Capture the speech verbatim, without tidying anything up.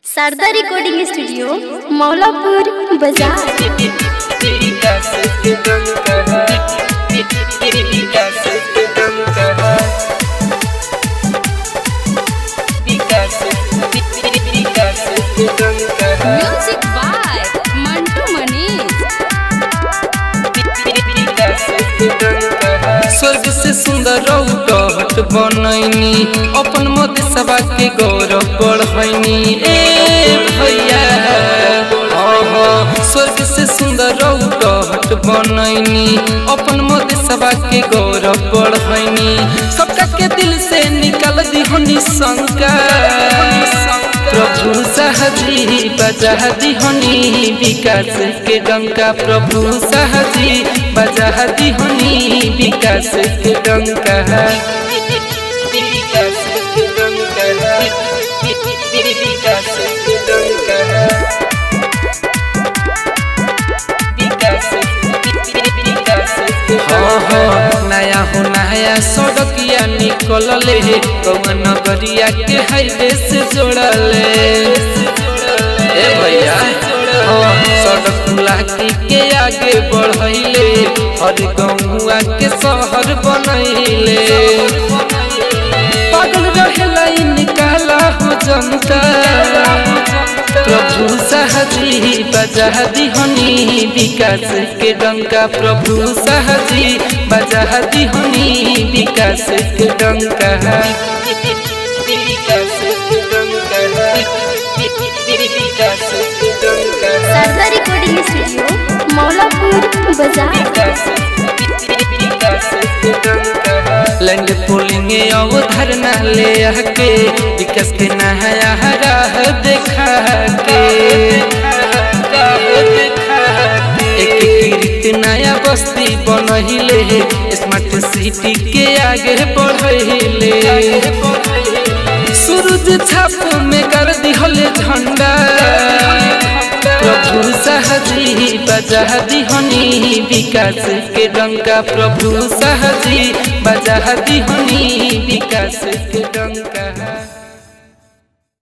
Sharda recording studio Maulapur Bazar. Music by Mantu Manish. स्वर्ग से सुंदर रौट बनैनी अपन मत सभा के गौरव बढ़ैनी ए भैया। स्वर्ग से सुंदर रौट बनैनी अपन मत सभा के गौरव बढ़ैनी। सबका के दिल से निकाल दिहनी शंका प्रभु साहजी बजा दिहनी विकास के डंका। प्रभु साहजी बजा दिहनी विकास के डंका। विकास के डंका, विकास के डंका, विकास नया हो नया सड़किया निकलले कौन नगरिया के हाईवे से जोड़ले ए भैया। सड़क लाठी के आगे बढ़ैले हर गौआ के शहर बनैले। पागल रहेला निकाला हो जनता प्रभु साहजी बजा दिहनी विकास के डंका। प्रभु साहजी बजा दिहनी विकास के डंका। शारदा रिकॉर्डिंग स्टूडियो मौलापुर बाजार। लैंड पोलिंग अवधारणा ले आके विकास के नया राह देखा के एक नया बस्ती बनहिले स्मार्ट सिटी के आगे बढ़ले। सूरज छाप में कर दिहले झंडा प्रभु साहजी बजा दिहनी विकास के डंका। प्रभु साहजी बजा दिहनी विकास के डंका।